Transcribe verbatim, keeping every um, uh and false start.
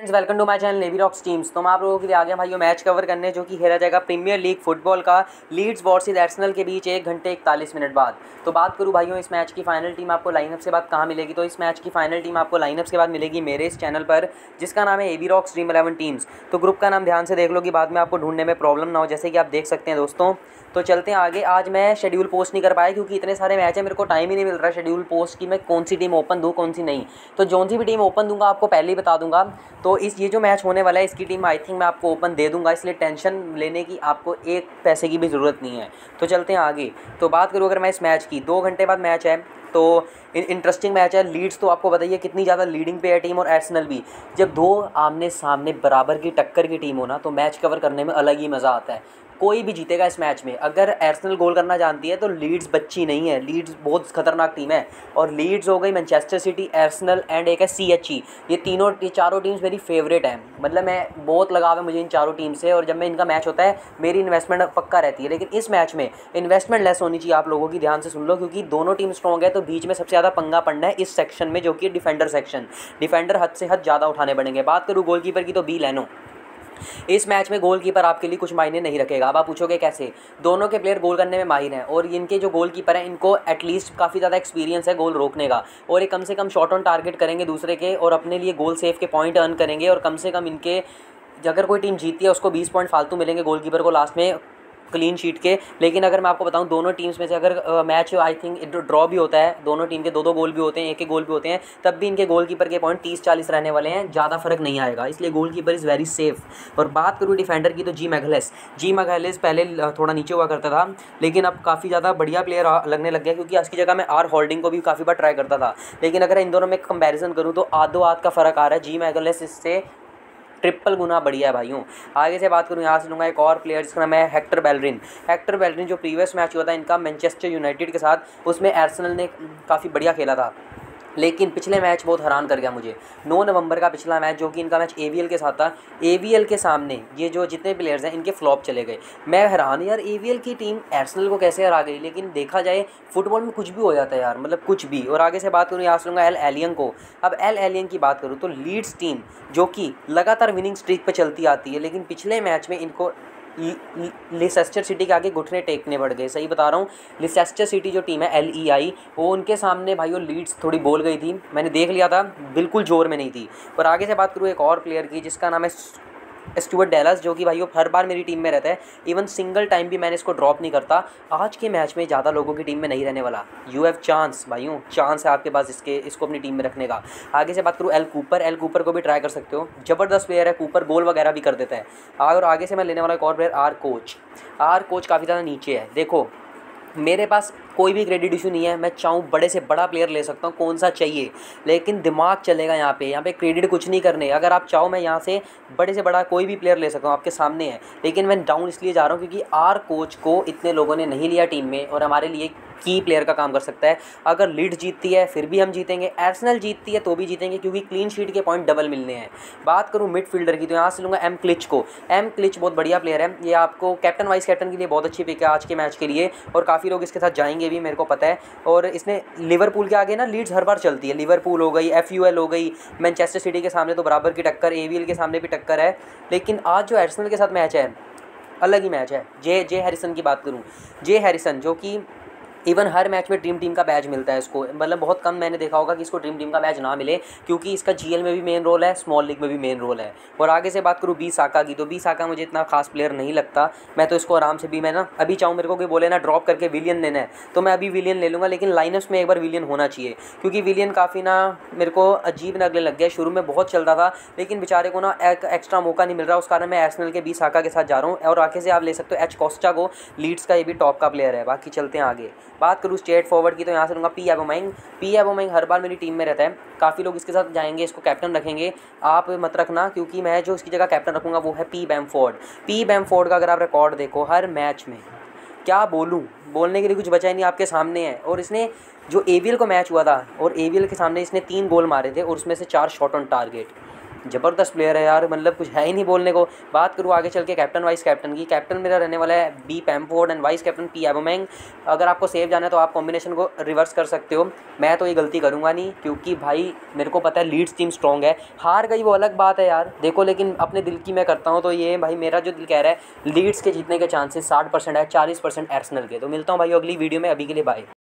Welcome to my channel navy rocks teams. तो मैं आप लोगों के लिए आ गया भाइयों मैच कवर करने जो कि खेला जाएगा प्रीमियर लीग फुटबॉल का लीड्स वर्सेस आर्सेनल के बीच एक घंटे इकतालीस मिनट बाद। तो बात करूं भाइयों इस मैच की फाइनल टीम आपको लाइनअप से बाद कहाँ मिलेगी, तो इस मैच की फाइनल टीम आपको लाइनअप के बाद मिलेगी मेरे इस चैनल पर जिसका नाम है Avi rocks dream eleven teams. तो ग्रुप का नाम ध्यान से देख लो कि बाद में आपको ढूंढने में प्रॉब्लम ना हो, जैसे कि आप देख सकते हैं दोस्तों। तो चलते हैं आगे। आज मैं शेड्यूल पोस्ट नहीं कर पाया क्योंकि इतने सारे मैच है, मेरे को टाइम ही नहीं मिल रहा शेड्यूल पोस्ट की मैं कौन सी टीम ओपन दूँ कौन सी नहीं। तो जौन सी भी टीम ओपन दूंगा आपको पहले ही बता दूंगा। तो इस ये जो मैच होने वाला है इसकी टीम आई थिंक मैं आपको ओपन दे दूंगा, इसलिए टेंशन लेने की आपको एक पैसे की भी ज़रूरत नहीं है। तो चलते हैं आगे। तो बात करूँ अगर मैं इस मैच की, दो घंटे बाद मैच है तो इंटरेस्टिंग मैच है। लीड्स तो आपको बताइए कितनी ज़्यादा लीडिंग पे है टीम, और आर्सेनल भी। जब दो आमने सामने बराबर की टक्कर की टीम हो ना तो मैच कवर करने में अलग ही मज़ा आता है। कोई भी जीतेगा इस मैच में। अगर आर्सेनल गोल करना जानती है तो लीड्स बच्ची नहीं है, लीड्स बहुत खतरनाक टीम है। और लीड्स हो गई मैनचेस्टर सिटी, आर्सेनल एंड एक है सी एच ई, ये तीनों ये चारों टीम्स मेरी फेवरेट हैं। मतलब मैं बहुत लगाव है मुझे इन चारों टीम से, और जब मैं इनका मैच होता है मेरी इन्वेस्टमेंट पक्का रहती है। लेकिन इस मैच में इन्वेस्टमेंट लेस होनी चाहिए आप लोगों की, ध्यान से सुन लो, क्योंकि दोनों टीम स्ट्रॉन्ग है। तो बीच में सबसे ज़्यादा पंगा पड़ना है इस सेक्शन में जो कि डिफेंडर सेक्शन। डिफेंडर हद से हद ज़्यादा उठाने पड़ेंगे। बात करूँ गोलकीपर की तो बी लेनो। इस मैच में गोलकीपर आपके लिए कुछ मायने नहीं रखेगा। अब आप पूछोगे कैसे, दोनों के प्लेयर गोल करने में माहिर हैं, और इनके जो गोलकीपर हैं इनको एटलीस्ट काफ़ी ज़्यादा एक्सपीरियंस है गोल रोकने का, और ये कम से कम शॉट ऑन टारगेट करेंगे दूसरे के और अपने लिए गोल सेव के पॉइंट अर्न करेंगे। और कम से कम इनके अगर कोई टीम जीतती है उसको बीस पॉइंट फालतू मिलेंगे गोलकीपर को लास्ट में क्लीन शीट के। लेकिन अगर मैं आपको बताऊं दोनों टीम्स में से अगर मैच आई थिंक ड्रॉ भी होता है, दोनों टीम के दो दो गोल भी होते हैं, एक एक गोल भी होते हैं, तब भी इनके गोलकीपर के पॉइंट तीस चालीस रहने वाले हैं, ज़्यादा फर्क नहीं आएगा। इसलिए गोलकीपर इज़ वेरी सेफ। और बात करूँ डिफेंडर की तो जी मैगलेस। जी मैगलेस पहले थोड़ा नीचे हुआ करता था लेकिन अब काफ़ी ज़्यादा बढ़िया प्लेयर लगने लग गया, क्योंकि आज की जगह मैं आर होल्डिंग को भी काफ़ी बार ट्राई करता था। लेकिन अगर इन दोनों में कंपेरिजन करूँ तो आधो आध का फ़र्क आ रहा है। जी मैगलेस इससे ट्रिपल गुना बढ़िया है भाइयों। आगे से बात करूँ यहाँ से लूँगा एक और प्लेयर जिसका नाम है हेक्टर बेलरिन। हेक्टर बेलरिन जो प्रीवियस मैच हुआ था इनका मैनचेस्टर यूनाइटेड के साथ, उसमें आर्सेनल ने काफ़ी बढ़िया खेला था, लेकिन पिछले मैच बहुत हैरान कर गया मुझे। नौ नवंबर का पिछला मैच जो कि इनका मैच ए वी एल के साथ था, ए वी एल के सामने ये जो जितने प्लेयर्स हैं इनके फ्लॉप चले गए। मैं हैरान यार, ए वी एल की टीम आर्सेनल को कैसे हरा गई। लेकिन देखा जाए फुटबॉल में कुछ भी हो जाता है यार, मतलब कुछ भी। और आगे से बात करूँ यहाँ से लूँगा एल एलियन को। अब एल एलियन की बात करूँ तो लीड्स टीम जो कि लगातार विनिंग स्ट्रीक पर चलती आती है, लेकिन पिछले मैच में इनको लिसेस्टर सिटी के आगे घुटने टेकने पड़ गए। सही बता रहा हूँ, लिसेस्टर सिटी जो टीम है एल ई आई, वो उनके सामने भाई वो लीड्स थोड़ी बोल गई थी, मैंने देख लिया था, बिल्कुल जोर में नहीं थी। और आगे से बात करूँ एक और प्लेयर की जिसका नाम है स्टुअर्ट डेलस, जो कि भाई वो हर बार मेरी टीम में रहता है, इवन सिंगल टाइम भी मैंने इसको ड्रॉप नहीं करता। आज के मैच में ज़्यादा लोगों की टीम में नहीं रहने वाला। यू हैव चांस भाइयों, चांस है आपके पास इसके इसको अपनी टीम में रखने का। आगे से बात करूँ एल कूपर। एल कूपर को भी ट्राई कर सकते हो, ज़बरदस्त प्लेयर है कूपर, गोल वगैरह भी कर देता है। और आगे से मैं लेने वाला एक और player R coach. R coach काफ़ी ज़्यादा नीचे है। देखो मेरे पास कोई भी क्रेडिट इशू नहीं है, मैं चाहूँ बड़े से बड़ा प्लेयर ले सकता हूँ, कौन सा चाहिए, लेकिन दिमाग चलेगा यहाँ पे। यहाँ पे क्रेडिट कुछ नहीं करने। अगर आप चाहो मैं यहाँ से बड़े से बड़ा कोई भी प्लेयर ले सकता हूँ, आपके सामने है। लेकिन मैं डाउन इसलिए जा रहा हूँ क्योंकि आर कोच को इतने लोगों ने नहीं लिया टीम में, और हमारे लिए की प्लेयर का काम कर सकता है। अगर लीड जीतती है फिर भी हम जीतेंगे, आर्सेनल जीतती है तो भी जीतेंगे, क्योंकि क्लीन शीट के पॉइंट डबल मिलने हैं। बात करूँ मिडफील्डर की तो यहाँ से लूँगा एम क्लिच को। एम क्लिच बहुत बढ़िया प्लेयर है, ये आपको कैप्टन वाइस कैप्टन के लिए बहुत अच्छी पिक है आज के मैच के लिए, और काफ़ी लोग इसके साथ जाएंगे भी, मेरे को पता है। और इसने लिवरपूल के आगे ना लीड्स हर बार चलती है, लिवरपूल हो गई, एफ यू एल हो गई, मैनचेस्टर सिटी के सामने तो बराबर की टक्कर, ए वी एल के सामने भी टक्कर है। लेकिन आज जो आर्सेनल के साथ मैच है अलग ही मैच है। जे जे हैरिसन की बात करूँ, जे हैरिसन जो कि इवन हर मैच में ड्रीम टीम का बैच मिलता है इसको, मतलब बहुत कम मैंने देखा होगा कि इसको ड्रीम टीम का बैच ना मिले, क्योंकि इसका जीएल में भी मेन रोल है, स्मॉल लीग में भी मेन रोल है। और आगे से बात करूँ बी साका की, तो बी साका मुझे इतना खास प्लेयर नहीं लगता। मैं तो इसको आराम से भी मैं ना अभी चाहूँ, मेरे को कोई बोले ना ड्रॉप करके विलियन लेना है तो मैं अभी विलियन ले लूँगा, लेकिन लाइनअप्स में एक बार विलियन होना चाहिए, क्योंकि विलियन काफ़ी ना मेरे को अजीब लगने लग गया। शुरू में बहुत चलता था लेकिन बेचारे को ना एक एक्स्ट्रा मौका नहीं मिल रहा, उस कारण मैं आर्सेनल के बी साका के साथ जा रहा हूँ। और आगे से आप ले सकते हो एच कोस्टा को, लीड्स का ये भी टॉप का प्लेयर है। बाकी चलते हैं आगे। बात करूँ स्ट्रेट फॉरवर्ड की तो यहाँ से लूँगा पी एबोमेंग। पी एबोमेंग हर बार मेरी टीम में रहता है, काफ़ी लोग इसके साथ जाएंगे, इसको कैप्टन रखेंगे, आप मत रखना, क्योंकि मैं जो इसकी जगह कैप्टन रखूँगा वो है पी बैमफोर्ड। पी बैमफोर्ड का अगर आप रिकॉर्ड देखो हर मैच में, क्या बोलूँ, बोलने के लिए कुछ बचा ही नहीं, आपके सामने है। और इसने जो ए वी एल को मैच हुआ था और ए वी एल के सामने इसने तीन गोल मारे थे, और उसमें से चार शॉट ऑन टारगेट। ज़बरदस्त प्लेयर है यार, मतलब कुछ है ही नहीं बोलने को। बात करूँ आगे चल के कैप्टन वाइस कैप्टन की, कैप्टन मेरा रहने वाला है B Bamford and vice captain P Aubameyang. अगर आपको सेव जाना है तो आप कॉम्बिनेशन को रिवर्स कर सकते हो, मैं तो ये गलती करूँगा नहीं, क्योंकि भाई मेरे को पता है लीड्स टीम स्ट्रॉन्ग है। हार गई वो अलग बात है यार देखो, लेकिन अपने दिल की मैं करता हूँ तो ये भाई मेरा जो दिल कह रहा है लीड्स के जीतने के चांसेस साठ परसेंट है, चालीस परसेंट आर्सेनल के। तो मिलता हूँ भाई अगली वीडियो में, अभी के लिए बाय।